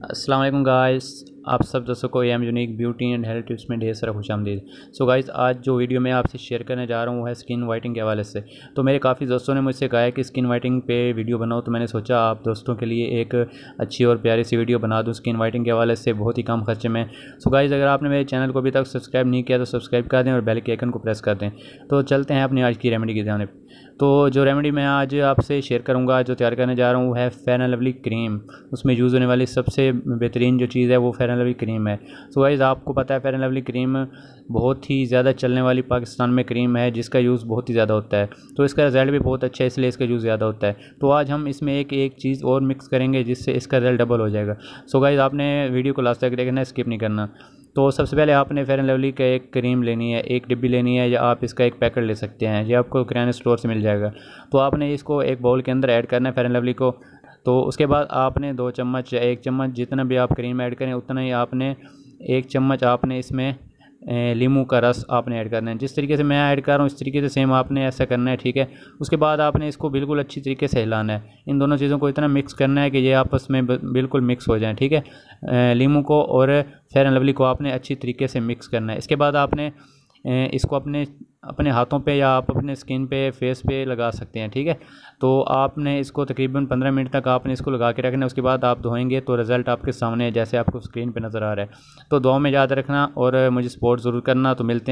अस्सलाम वालेकुम गाइस, आप सब दोस्तों को M unique beauty and health tips में ढेर सारा खुशामदीद। सो गाइस, आज जो वीडियो मैं आपसे शेयर करने जा रहा हूँ वो है स्किन वाइटनिंग के हवाले से। तो मेरे काफ़ी दोस्तों ने मुझसे कहा है कि स्किन वाइटनिंग पे वीडियो बनाओ, तो मैंने सोचा आप दोस्तों के लिए एक अच्छी और प्यारी सी वीडियो बना दूँ स्किन वाइटनिंग के हवाले से, बहुत ही कम खर्चे में। सो गाइस, अगर आपने मेरे चैनल को अभी तक सब्सक्राइब नहीं किया तो सब्सक्राइब कर दें और बेल के आइकन को प्रेस कर दें। तो चलते हैं अपनी आज की रेमेडी की जानिब। तो जो रेमेडी मैं आज आपसे शेयर करूंगा, जो तैयार करने जा रहा हूँ, वो है फेयर एंड लवली क्रीम। उसमें यूज़ होने वाली सबसे बेहतरीन जो चीज़ है वो फेयर एंड लवली क्रीम है। सो गाइस, आपको पता है फेयर एंड लवली क्रीम बहुत ही ज़्यादा चलने वाली पाकिस्तान में क्रीम है, जिसका यूज़ बहुत ही ज़्यादा होता है। तो इसका रिज़ल्ट भी बहुत अच्छा है, इसलिए इसका यूज़ ज़्यादा होता है। तो आज हम इसमें एक चीज़ और मिक्स करेंगे जिससे इसका रिज़ल्ट डबल हो जाएगा। सो गाइस, आपने वीडियो को लास्ट तक देखना, स्किप नहीं करना। तो सबसे पहले आपने फेयर एंड लवली का एक क्रीम लेनी है, एक डिब्बी लेनी है, या आप इसका एक पैकेट ले सकते हैं, ये आपको किराना स्टोर से मिल जाएगा। तो आपने इसको एक बाउल के अंदर ऐड करना है फेयर एंड लवली को। तो उसके बाद आपने 2 चम्मच या 1 चम्मच, जितना भी आप क्रीम ऐड करें उतना ही आपने 1 चम्मच आपने इसमें नींबू का रस आपने ऐड करना है। जिस तरीके से मैं ऐड कर रहा हूँ इस तरीके से सेम आपने ऐसा करना है, ठीक है। उसके बाद आपने इसको बिल्कुल अच्छी तरीके से हिलाना है। इन दोनों चीज़ों को इतना मिक्स करना है कि ये आपस में बिल्कुल मिक्स हो जाएं, ठीक है। नींबू को और फेयर एंड लवली को आपने अच्छी तरीके से मिक्स करना है। इसके बाद आपने इसको अपने अपने हाथों पे या आप अपने स्किन पे, फेस पे लगा सकते हैं, ठीक है। तो आपने इसको तकरीबन 15 मिनट तक आपने इसको लगा के रखना है। उसके बाद आप धोएंगे तो रिज़ल्ट आपके सामने है, जैसे आपको स्क्रीन पे नज़र आ रहा है। तो दुआ में याद रखना और मुझे सपोर्ट ज़रूर करना। तो मिलते हैं।